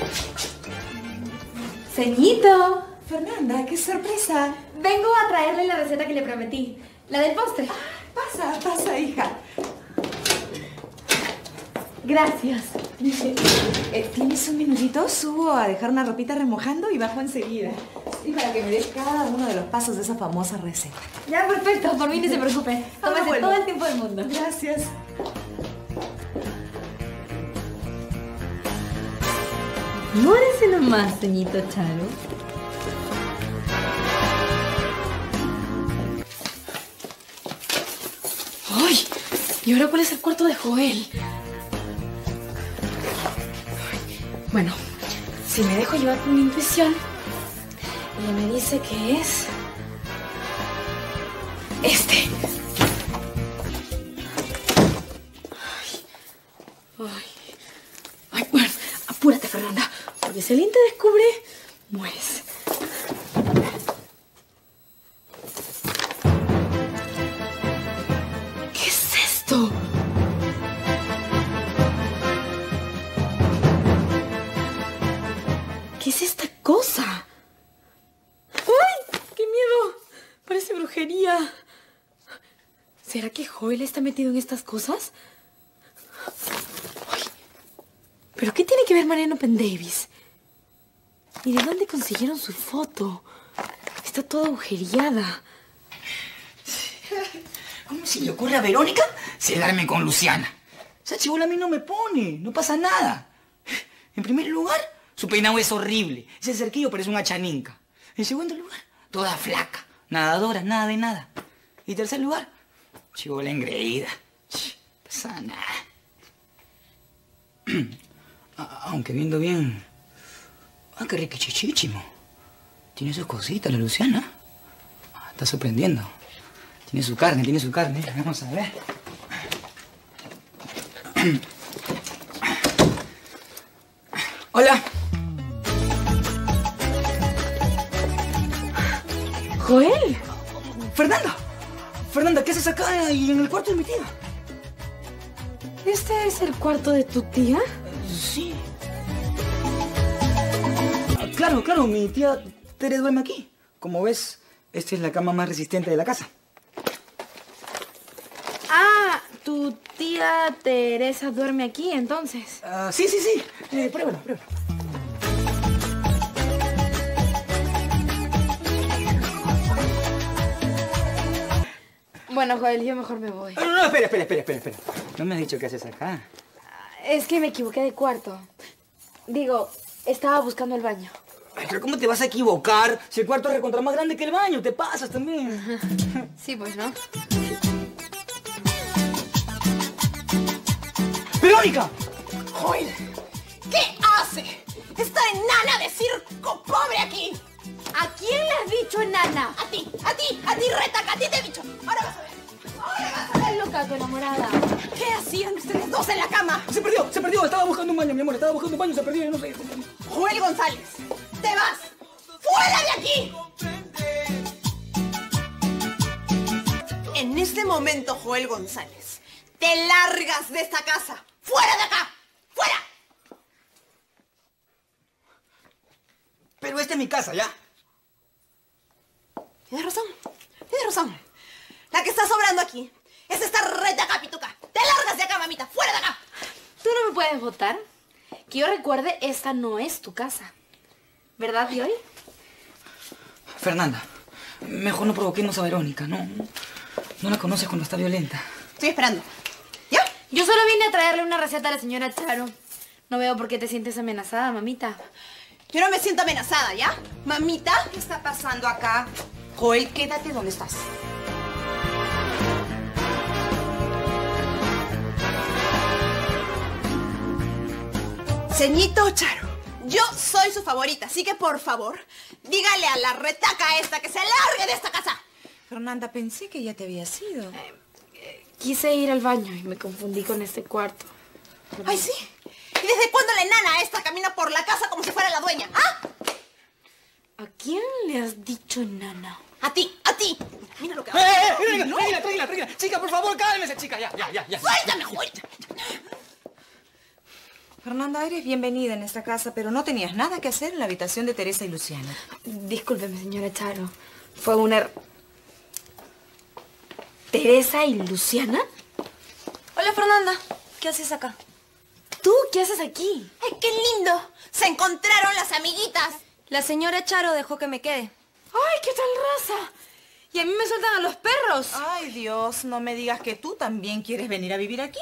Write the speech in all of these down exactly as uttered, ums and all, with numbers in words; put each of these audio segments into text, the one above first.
Ceñito. Fernanda, qué sorpresa. Vengo a traerle la receta que le prometí. La del postre. Ah, pasa, pasa, hija. Gracias. Eh, ¿Tienes un minutito? Subo a dejar una ropita remojando y bajo enseguida. Y para que me des cada uno de los pasos de esa famosa receta. Ya, perfecto. Por mí no se preocupe. Tómese Ah, bueno. todo el tiempo del mundo. Gracias. Múrese nomás, ceñito Charo. ¡Ay! ¿Y ahora cuál es el cuarto de Joel? Bueno, si me dejo llevar por mi intuición, ella me dice que es... este. Ay, ay, ay, bueno, apúrate, Fernanda, porque si alguien te descubre, mueres. ¿Qué es esto? ¿Qué es esta cosa? ¡Ay! ¡Qué miedo! Parece brujería. ¿Será que Joel está metido en estas cosas? Ay, ¿pero qué tiene que ver Mariano Pendavis? ¿Y de dónde consiguieron su foto? Está toda agujereada. ¿Cómo se le ocurre a Verónica celarme con Luciana? Esa chibola a mí no me pone, no pasa nada. En primer lugar, su peinado es horrible. Ese cerquillo parece una chaninca. En segundo lugar, toda flaca, nadadora, nada de nada. Y en tercer lugar, chibola engreída. No pasa nada. Aunque viendo bien... Ah, qué riquichichichimo. Tiene sus cositas la Luciana. Ah, está sorprendiendo. Tiene su carne, tiene su carne. Vamos a ver. Hola. ¿Joel? Fernanda. Fernanda, ¿qué haces acá y en el cuarto de mi tía? ¿Este es el cuarto de tu tía? Sí. Ah, claro, claro, mi tía Tere duerme aquí. Como ves, esta es la cama más resistente de la casa. Ah, tu tía Teresa duerme aquí, entonces. Uh, sí, sí, sí. Eh, pruébalo, pruébalo. Bueno, Joel, yo mejor me voy. No, no, no, espera, espera, espera, espera, espera. No me has dicho qué haces acá. Es que me equivoqué de cuarto. Digo, estaba buscando el baño. Ay, pero ¿cómo te vas a equivocar si el cuarto es recontra más grande que el baño? Te pasas también. Sí, pues, ¿no? ¡Verónica! Joel, ¿qué hace? Está enana de circo pobre aquí. ¿A quién le has dicho enana? A ti, a ti, a ti, retaca, a ti te he dicho. Ahora vas a ver. Ahora vas a ver. Estás loca, tu enamorada. ¿Qué hacían ustedes dos en la cama? Se perdió, se perdió. Estaba buscando un baño, mi amor. Estaba buscando un baño, se perdió. Yo no sé. Joel González, te vas. ¡Fuera de aquí! En este momento, Joel González, te largas de esta casa. ¡Fuera de acá! ¡Fuera! Pero esta es mi casa, ¿ya? Tienes razón, tienes razón. La que está sobrando aquí es esta retaca pituca. ¡Te largas de acá, mamita! ¡Fuera de acá! Tú no me puedes votar. Que yo recuerde, esta no es tu casa. ¿Verdad, Dioy? Fernanda, mejor no provoquemos a Verónica, ¿no? No la conoces cuando está violenta. Estoy esperando. ¿Ya? Yo solo vine a traerle una receta a la señora Charo. No veo por qué te sientes amenazada, mamita. Yo no me siento amenazada, ¿ya? Mamita. ¿Qué está pasando acá? Joel, quédate donde estás. Ceñito Charo, yo soy su favorita, así que por favor, dígale a la retaca esta que se largue de esta casa. Fernanda, pensé que ya te había ido. Eh, eh, quise ir al baño y me confundí con este cuarto. Ay, sí. ¿Y desde cuándo la enana esta camina por la casa como si fuera la dueña? ¿Ah? ¿A quién le has dicho enana? A ti, a ti. Mira lo que ¡Eh, eh, eh! Verónica, No. tranquila, tranquila, tranquila. Chica, por favor, cálmese, chica. Ya, ya, ya, ya. Suéltame, Joel. Fernanda, eres bienvenida en esta casa, pero no tenías nada que hacer en la habitación de Teresa y Luciana. Discúlpeme, señora Charo. Fue un er... ¿Teresa y Luciana? Hola, Fernanda. ¿Qué haces acá? ¿Tú qué haces aquí? ¡Ay, qué lindo! Se encontraron las amiguitas. La señora Charo dejó que me quede. ¡Ay, qué tal raza! Y a mí me sueltan a los perros. Ay, Dios, no me digas que tú también quieres venir a vivir aquí.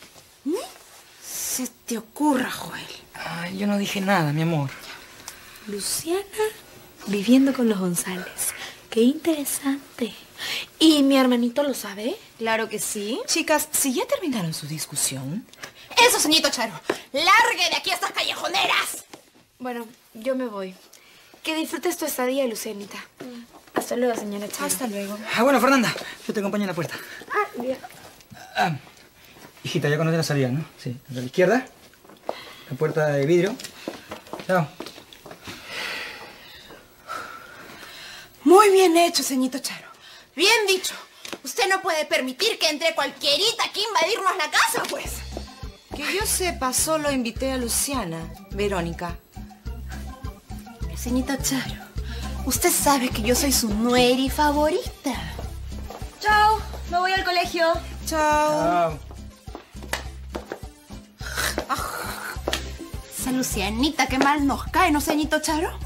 Se te ocurra, Joel. Ay, yo no dije nada, mi amor. Luciana viviendo con los González. Qué interesante. ¿Y mi hermanito lo sabe? Claro que sí. Chicas, si ya terminaron su discusión... Eso, señorito Charo. Largue de aquí a estas callejoneras. Bueno, yo me voy. Que disfrutes tu estadía, Lucianita. Hasta luego, señora Charo. Hasta luego. Ah, bueno, Fernanda, yo te acompaño en la puerta. Ah, bien. Ah, hijita, ya conoces la salida, ¿no? Sí, a la izquierda. La puerta de vidrio. Chao. Muy bien hecho, señorito Charo. Bien dicho. Usted no puede permitir que entre cualquierita aquí a invadirnos la casa, pues. Que yo sepa, solo invité a Luciana, Verónica. Señorita Charo, usted sabe que yo soy su nueri favorita. Chao. Me voy al colegio. Chao. Chao. Esa Lucianita, qué mal nos cae, ¿no, señorito Charo?